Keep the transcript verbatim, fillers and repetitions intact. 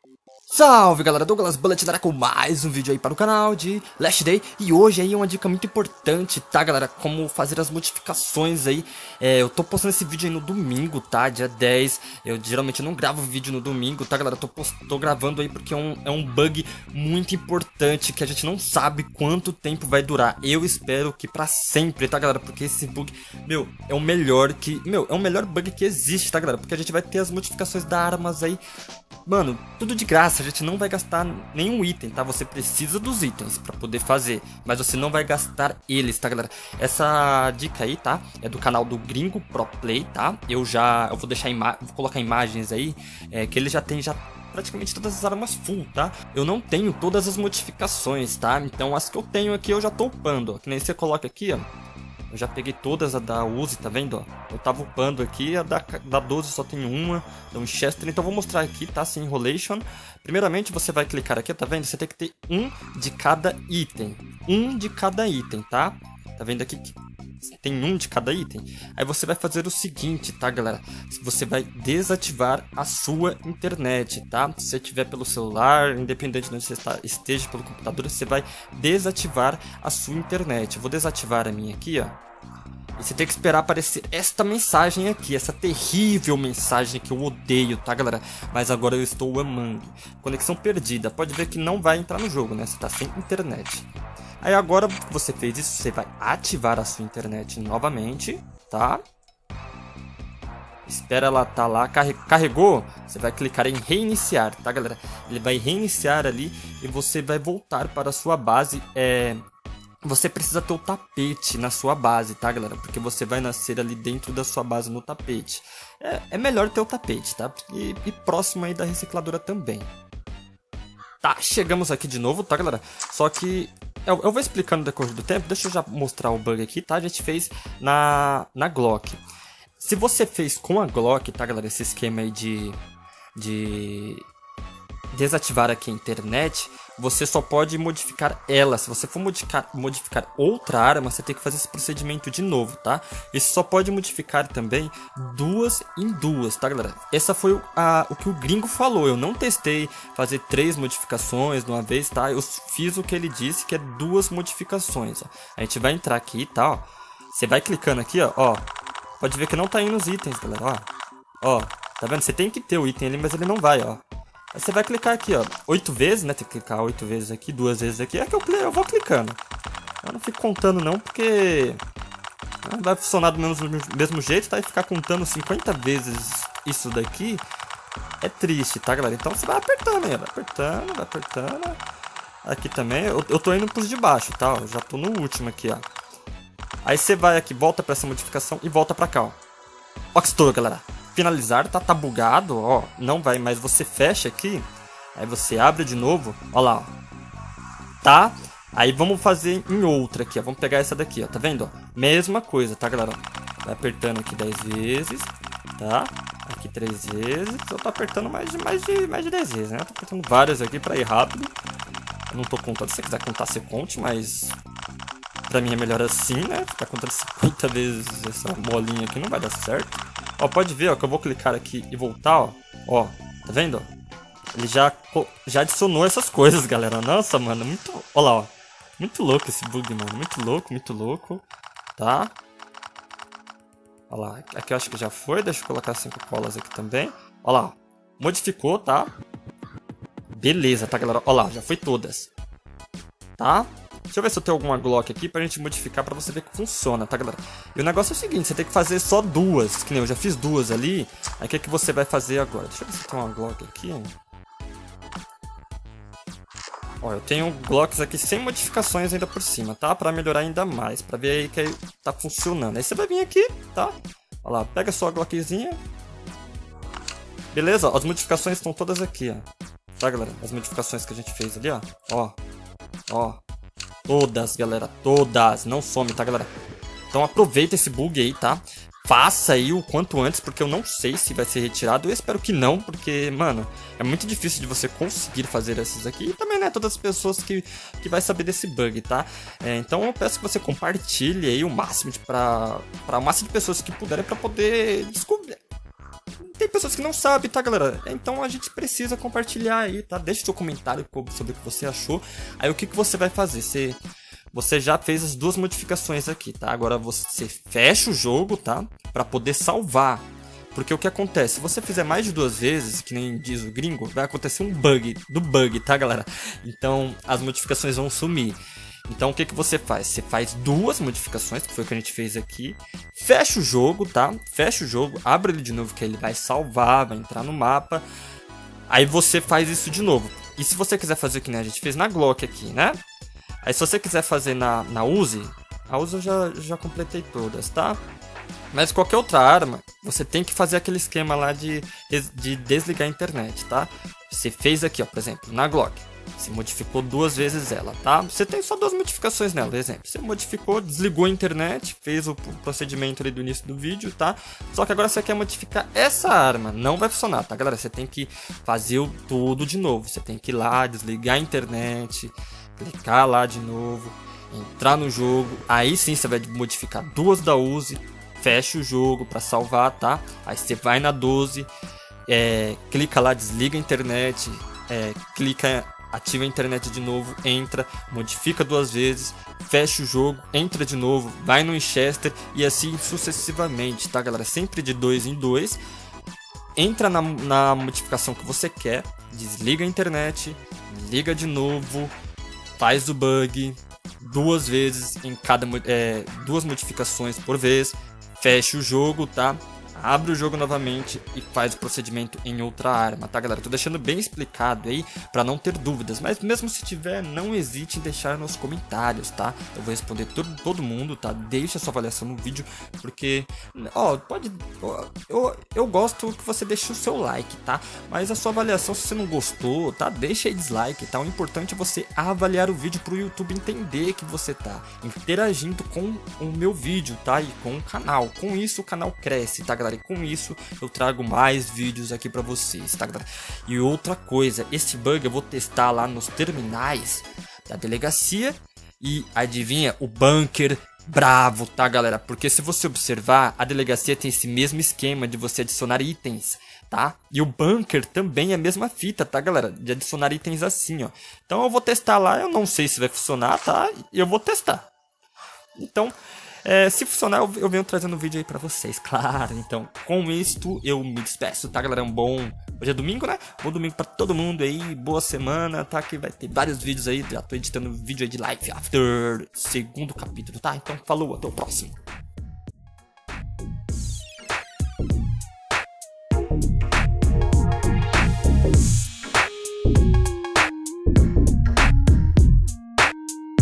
Salve galera, Douglas Bullet com mais um vídeo aí para o canal de Last Day. E hoje aí uma dica muito importante, tá galera, como fazer as modificações aí. é, Eu tô postando esse vídeo aí no domingo, tá, dia dez. Eu geralmente não gravo vídeo no domingo, tá galera, tô, post... tô gravando aí porque é um, é um bug muito importante que a gente não sabe quanto tempo vai durar. Eu espero que pra sempre, tá galera, porque esse bug, meu, é o melhor que... Meu, é o melhor bug que existe, tá galera, porque a gente vai ter as modificações da armas aí. Mano, tudo de graça, a gente não vai gastar nenhum item, tá? Você precisa dos itens pra poder fazer, mas você não vai gastar eles, tá, galera? Essa dica aí, tá? É do canal do Gringo Pro Play, tá? Eu já, eu vou deixar, ima vou colocar imagens aí, é, que ele já tem já praticamente todas as armas full, tá? Eu não tenho todas as modificações, tá? Então as que eu tenho aqui eu já tô upando, ó. Que nem você coloca aqui, ó. Eu já peguei todas a da Uzi, tá vendo? Ó? Eu tava upando aqui, a da, da doze só tem uma, da Winchester, então eu vou mostrar aqui, tá? Sem enrolation. Primeiramente você vai clicar aqui, tá vendo? Você tem que ter um de cada item. Um de cada item, tá? Tá vendo aqui que tem um de cada item? Aí você vai fazer o seguinte, tá galera? Você vai desativar a sua internet, tá? Se você tiver pelo celular, independente de onde você está, esteja pelo computador, você vai desativar a sua internet. Eu vou desativar a minha aqui, ó. E você tem que esperar aparecer esta mensagem aqui, essa terrível mensagem que eu odeio, tá galera? Mas agora eu estou amando. Conexão perdida, pode ver que não vai entrar no jogo, né? Você tá sem internet. Aí agora que você fez isso, você vai ativar a sua internet novamente, tá? Espera ela tá lá, carregou, você vai clicar em reiniciar, tá galera? Ele vai reiniciar ali e você vai voltar para a sua base. É... Você precisa ter o tapete na sua base, tá galera? Porque você vai nascer ali dentro da sua base no tapete. É, é melhor ter o tapete, tá? E, e próximo aí da recicladora também. Tá, chegamos aqui de novo, tá galera? Só que eu, eu vou explicando no decorrer do tempo. Deixa eu já mostrar o bug aqui, tá? A gente fez na, na Glock. Se você fez com a Glock, tá galera? Esse esquema aí de... de... desativar aqui a internet, você só pode modificar ela. Se você for modificar, modificar outra arma, você tem que fazer esse procedimento de novo, tá? E só pode modificar também duas em duas, tá galera? Essa foi a, o que o gringo falou. Eu não testei fazer três modificações de uma vez, tá? Eu fiz o que ele disse, que é duas modificações, ó. A gente vai entrar aqui, tá? Ó. Você vai clicando aqui, ó, ó. Pode ver que não tá indo os itens, galera, ó. Ó, tá vendo? Você tem que ter o item ali, mas ele não vai, ó. Aí você vai clicar aqui, ó, oito vezes, né? Tem que clicar oito vezes aqui, duas vezes aqui. É que eu, eu vou clicando. Eu não fico contando não, porque vai funcionar do mesmo, mesmo jeito, tá? E ficar contando cinquenta vezes isso daqui é triste, tá, galera? Então você vai apertando aí, vai apertando, vai apertando. Aqui também, eu, eu tô indo pros de baixo, tá? Eu já tô no último aqui, ó. Aí você vai aqui, volta pra essa modificação e volta pra cá, ó. Ó que estouro, galera. Finalizar, tá, tá bugado, ó, não vai, mas você fecha aqui, aí você abre de novo, ó lá, ó, tá? Aí vamos fazer em outra aqui, ó, vamos pegar essa daqui, ó, tá vendo, ó? Mesma coisa, tá, galera? Vai apertando aqui dez vezes, tá? Aqui três vezes, eu tô apertando mais de, mais de, mais de dez vezes, né? Eu tô apertando várias aqui pra ir rápido, eu não tô contando, se você quiser contar, você conte, mas... Pra mim é melhor assim, né? Ficar contando cinquenta vezes essa bolinha aqui não vai dar certo. Ó, pode ver, ó, que eu vou clicar aqui e voltar, ó. Ó, tá vendo? Ele já, já adicionou essas coisas, galera. Nossa, mano, muito... Ó lá, ó. Muito louco esse bug, mano. Muito louco, muito louco. Tá? Ó lá, aqui eu acho que já foi. Deixa eu colocar cinco colas aqui também. Ó lá, ó. Modificou, tá? Beleza, tá, galera? Ó lá, já foi todas. Tá? Deixa eu ver se eu tenho alguma Glock aqui pra gente modificar pra você ver que funciona, tá, galera? E o negócio é o seguinte, você tem que fazer só duas, que nem eu já fiz duas ali. Aí o que, é que você vai fazer agora? Deixa eu ver se tem uma Glock aqui. Ó, eu tenho Glocks aqui sem modificações ainda por cima, tá? Pra melhorar ainda mais, pra ver aí que aí tá funcionando. Aí você vai vir aqui, tá? Ó lá, pega a sua Glockzinha. Beleza? Ó, as modificações estão todas aqui, ó. Tá, galera? As modificações que a gente fez ali, ó. Ó, ó. Todas, galera, todas, não some, tá, galera? Então aproveita esse bug aí, tá? Faça aí o quanto antes, porque eu não sei se vai ser retirado. Eu espero que não, porque, mano, é muito difícil de você conseguir fazer esses aqui. E também, né, todas as pessoas que, que vai saber desse bug, tá? É, então eu peço que você compartilhe aí o máximo de, pra, pra o máximo de pessoas que puderem pra poder descobrir. tem pessoas que não sabem, tá, galera? Então a gente precisa compartilhar aí, tá? Deixa seu comentário sobre o que você achou. Aí o que, que você vai fazer? Você, você já fez as duas modificações aqui, tá? Agora você fecha o jogo, tá? Pra poder salvar. Porque o que acontece? Se você fizer mais de duas vezes, que nem diz o gringo, vai acontecer um bug do bug, tá, galera? Então as modificações vão sumir. Então o que, que você faz? Você faz duas modificações, que foi o que a gente fez aqui. Fecha o jogo, tá? Fecha o jogo, abre ele de novo, que ele vai salvar, vai entrar no mapa. Aí você faz isso de novo. E se você quiser fazer o que nem a gente fez na Glock aqui, né? Aí se você quiser fazer na, na Uzi, a Uzi eu já, já completei todas, tá? Mas qualquer outra arma, você tem que fazer aquele esquema lá de, de desligar a internet, tá? Você fez aqui, ó, por exemplo, na Glock. Você modificou duas vezes ela, tá? Você tem só duas modificações nela, por exemplo. Você modificou, desligou a internet, fez o procedimento ali do início do vídeo, tá? Só que agora você quer modificar essa arma, não vai funcionar, tá, galera? Você tem que fazer o tudo de novo. Você tem que ir lá, desligar a internet, clicar lá de novo, entrar no jogo. Aí sim você vai modificar duas da Uzi, fecha o jogo para salvar, tá? Aí você vai na doze, é, clica lá, desliga a internet, é, clica, ativa a internet de novo, entra, modifica duas vezes, fecha o jogo, entra de novo, vai no Winchester e assim sucessivamente, tá, galera? Sempre de dois em dois. Entra na, na modificação que você quer, desliga a internet, liga de novo, faz o bug duas vezes em cada é, duas modificações por vez. Fecha o jogo, tá? Abre o jogo novamente e faz o procedimento em outra arma, tá, galera? Tô deixando bem explicado aí pra não ter dúvidas, mas mesmo se tiver, não hesite em deixar nos comentários, tá? Eu vou responder todo, todo mundo, tá? Deixa sua avaliação no vídeo, porque, ó, pode... Ó, eu, eu gosto que você deixe o seu like, tá? Mas a sua avaliação, se você não gostou, tá? Deixa aí dislike, tá? O importante é você avaliar o vídeo pro YouTube entender que você tá interagindo com o meu vídeo, tá? E com o canal. Com isso, o canal cresce, tá, galera? E com isso eu trago mais vídeos aqui pra vocês, tá, galera? E outra coisa, esse bug eu vou testar lá nos terminais da delegacia. E adivinha, o bunker bravo, tá, galera? Porque se você observar, a delegacia tem esse mesmo esquema de você adicionar itens, tá? E o bunker também é a mesma fita, tá, galera? De adicionar itens assim, ó. Então eu vou testar lá, eu não sei se vai funcionar, tá? E eu vou testar. Então... É, se funcionar, eu, eu venho trazendo um vídeo aí pra vocês, claro. Então, com isto, eu me despeço, tá, galera? Um bom... Hoje é domingo, né? Bom domingo pra todo mundo aí, boa semana, tá? Que vai ter vários vídeos aí, já tô editando vídeo aí de Life After segundo capítulo, tá? Então, falou, até o próximo.